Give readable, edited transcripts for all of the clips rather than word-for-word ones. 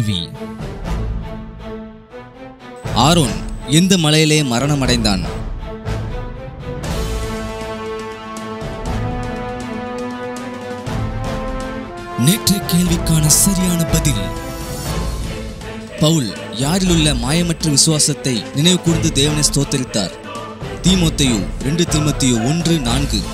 கேள்வி. ஆரோன் எந்த மலையிலே மரணமடைந்தான்? நேற்றைய கேள்விக்கான சரியான பதில் பவுல் யாரிலுள்ள மாயமற்ற விசுவாசத்தை நினைவு கூர்ந்து தேவனை ஸ்தோத்தரித்தார்? தீமோத்தேயு 2 தீமோத்தேயு 1:4.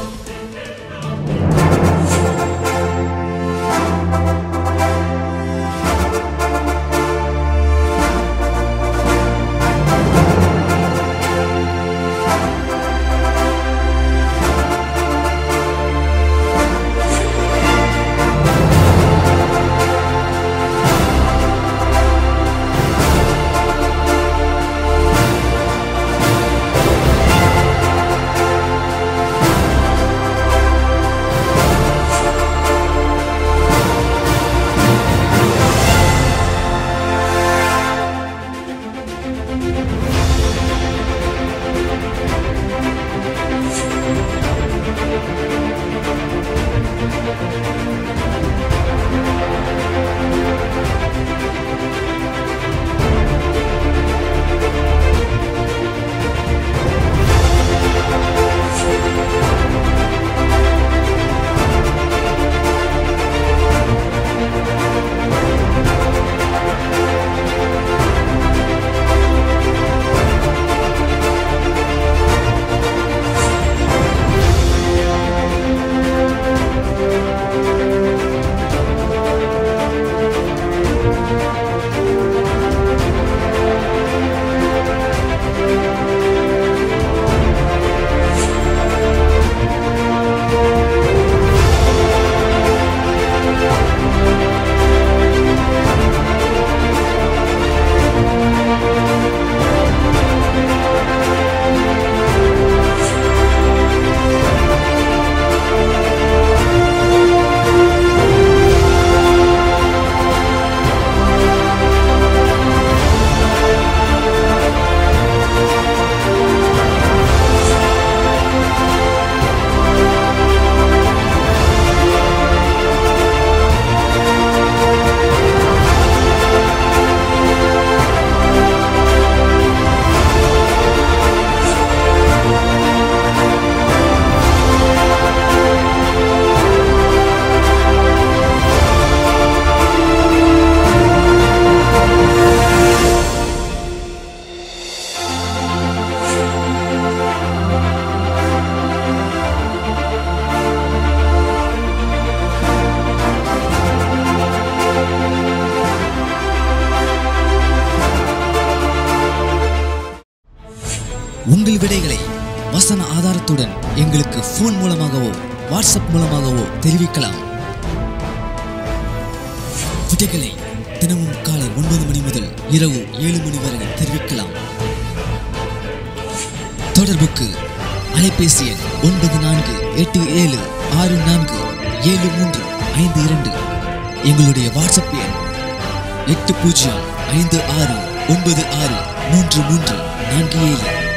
உங்கள் விடைகளை வசன ஆதாரத்துடன் எங்களுக்கு போன் மூலமாகவோ வாட்ஸ்அப் மூலமாகவோ தெரிவிக்கலாம். விடைகளை தினமும் காலை 9 மணி முதல் இரவு 7 மணி வரை தெரிவிக்கலாம். தொடர்புக்கு அலைபேசி எண் 9487647352. எங்களுடைய வாட்ஸ்அப் எண் 8056963347.